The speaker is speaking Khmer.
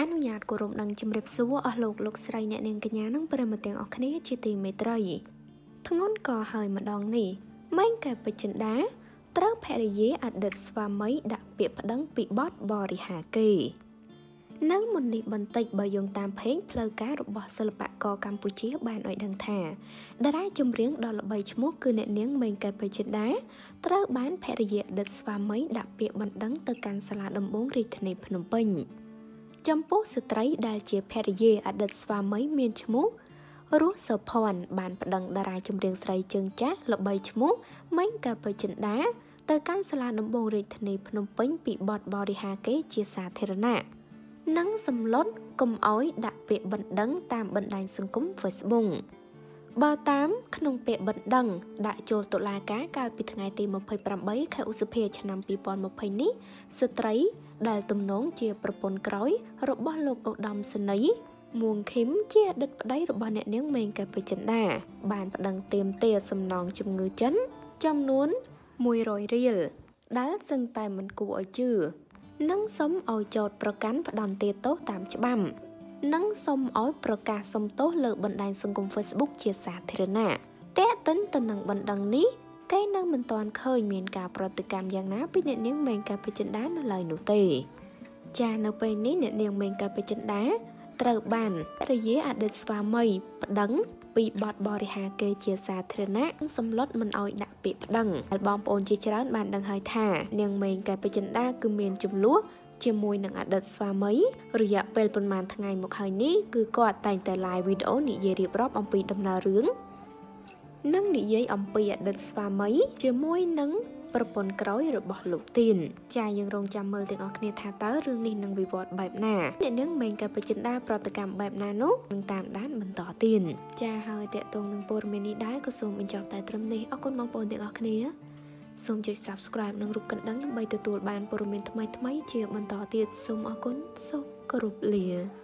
នុញ្ញាតគោរពនឹងជំរាបសួរអស់លោកស្រីអ្នកនាងកញ្ញានិងប្រិយមិត្តទាំងអស់គ្នាជាទីមេត្រីធ្ងន់ក៏ហើយម្ដងនេះម៉េងកែបចិន្តាត្រូវភរិយាអតីតស្វាមីដាក់ពាក្យប្តឹងពីបទបរិហាកេរ្តិ៍នៅមុននេះបន្តិចបើយោងតាមเพจផ្លូវការរបស់សិល្បករកម្ពុជាបានឲ្យដឹងថាតារាចម្រៀងដ៏ល្បីឈ្មោះគឺអ្នកនាងម៉េងកែបចិន្តាត្រូវបានភរិយាអតីតស្វាមីដាក់ពាក្យបណ្តឹងទៅកាន់សាលាដំបងរាជធានីភ្នំពេញចំពោះស្ត្រីដែលជាភរិយាអតីតស្វាមីមានឈ្មោះរស់សុភ័ណ្ឌបានប្តឹងតារាចម្រៀងស្រីជើងចាស់ល្បីឈ្មោះម៉េងកែបចិន្តាទៅកាន់សាលាដំបងរាជធានីភ្នំពេញពីបទបរិហាកេរ្តិ៍ជាសាធារណៈនិងសម្លុតកុំអោយដាក់ពាក្យបណ្តឹងតាមបណ្ដាញសង្គម Facebook បើតាមក្នុងពាក្យបណ្តឹងដាក់ចូលតុលាការកាលពីថ្ងៃទី28ខែឧសភាឆ្នាំ2020នេះស្ត្រីដែលទំនងជាប្រពន្ធក្រោយរបស់លោកឧត្តមសេនីយ៍មួងឃឹមជាអតីតប្តីរបស់អ្នកនាងម៉េងកែបចិន្តាបានប្តឹងទាមទារសំណងជំងឺចិនចំនួន100រៀលដែលសឹងតែមិនគួរឲ្យជឿនិងសុំឲ្យចោទប្រកាន់ផ្តន្ទាទោសតាមច្បាប់និងសុំឲ្យប្រកាសសុំទោសលើបណ្ដាញសង្គម Facebook ជាសាធារណៈតែទន្ទឹមទៅនឹងបណ្ដឹងនេះគេនៅមិនទាន់ឃើញមានការប្រតិកម្មយ៉ាងណាពីអ្នកនាងម៉េងកែបចិន្តានៅឡើយនោះទេចានៅពេលនេះអ្នកនាងម៉េងកែបចិន្តាត្រូវបានភរិយាអតីតស្វាមីប្តឹងពីបទបរិហាកេរ្តិ៍ជាសាធារណៈសម្លុតមិនអោយដាក់ពាក្យប្តឹងហើយបងប្អូនជាច្រើនបានដឹងហើយថានាងម៉េងកែបចិន្តាគឺមានចំនួនជាមួយនឹងអតីតស្វាមីរយៈពេលប្រហែលថ្ងៃមកហើយនេះគឺគាត់តែងតែ live វីដេអូនិយាយរៀបរាប់អំពីដំណើររឿងនិងនិយាយអំពីអតីតស្វាមីជាមួយនឹងប្រពន្ធក្រោយរបស់លោកទីនចាយើងរងចាំមើលទាំងអស់គ្នាថាតើរឿងនេះនឹងវិវត្តបែបណាអ្នកនាងម៉េងកែបចិន្តាប្រតិកម្មបែបណានោះនឹងតាមដានបន្តទៀតចាហើយតេតងនឹងព័ត៌មាននេះដែរក៏សូមបញ្ចប់តែត្រឹមនេះអរគុណបងប្អូនទាំងអស់គ្នាសូមចុច Subscribe និងរូបកណ្ដឹងដើម្បីទទួលបានព័ត៌មានថ្មីៗជាបន្តទៀតសូមអរគុណសូមគោរពលា